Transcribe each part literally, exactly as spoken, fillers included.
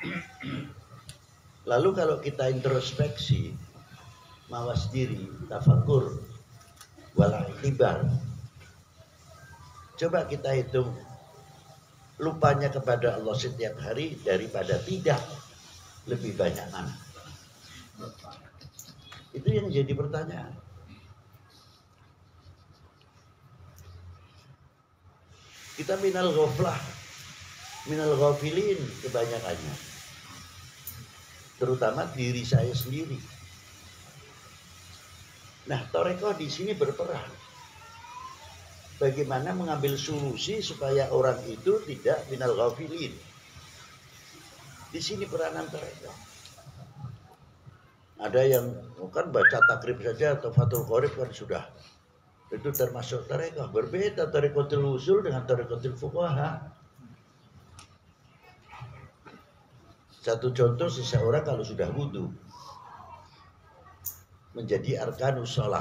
Lalu kalau kita introspeksi, mawas diri, tafakur, wala'tibar, coba kita hitung lupanya kepada Allah setiap hari daripada tidak, lebih banyak mana? Itu yang jadi pertanyaan. Kita minal ghaflah, minal ghafilin kebanyakannya, terutama diri saya sendiri. Nah, Torekoh di sini berperan. Bagaimana mengambil solusi supaya orang itu tidak minal ghafilin. Di sini peranan Torekoh. Ada yang kan baca takrib saja atau Fathul Qorib kan sudah. Itu termasuk Torekoh. Berbeda Torekohul Usul dengan Torekohul Fuqaha. Satu contoh, seseorang kalau sudah wudu menjadi arkanus shalah.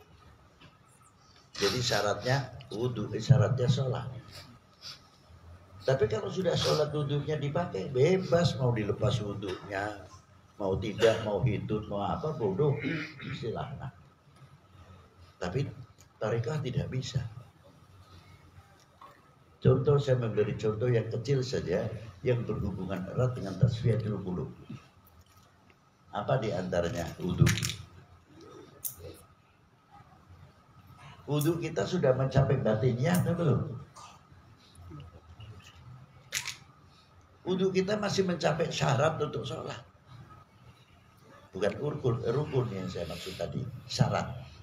Jadi syaratnya wudu, syaratnya sholat. Tapi kalau sudah sholat wudunya dipakai, bebas mau dilepas wudunya, mau tidak, mau hitut, mau apa, bodoh, silahkan. Tapi tarekah tidak bisa. Contoh, saya memberi contoh yang kecil saja, yang berhubungan erat dengan tasfiyatul qulub. Apa di antaranya? Wudu. Wudu kita sudah mencapai batinnya atau belum? Wudu kita masih mencapai syarat untuk sholat. Bukan rukun, rukun yang saya maksud tadi, syarat.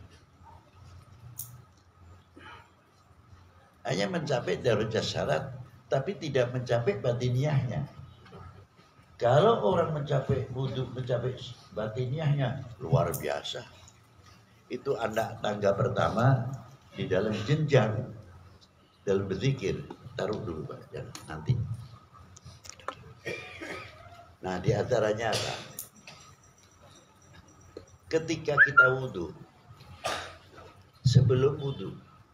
Hanya mencapai darajat syarat, tapi tidak mencapai batiniahnya. Kalau orang mencapai wudu, mencapai batiniahnya, luar biasa. Itu anak tangga pertama di dalam jenjang dalam berzikir. Taruh dulu Pak, jangan nanti. Nah, di antaranya apa? Ketika kita wudu, sebelum wudu,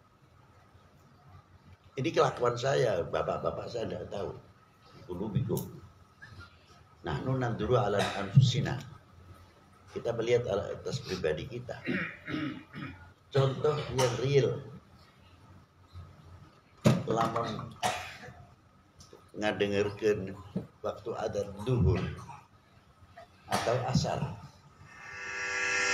ini kelakuan saya, bapak-bapak saya tidak tahu. Kulubikum. Nah, nunan dulu ala anfusina. Kita melihat atas pribadi kita. Contoh yang real. Lamun ngadengerkeun waktu adzan duhur atau asar.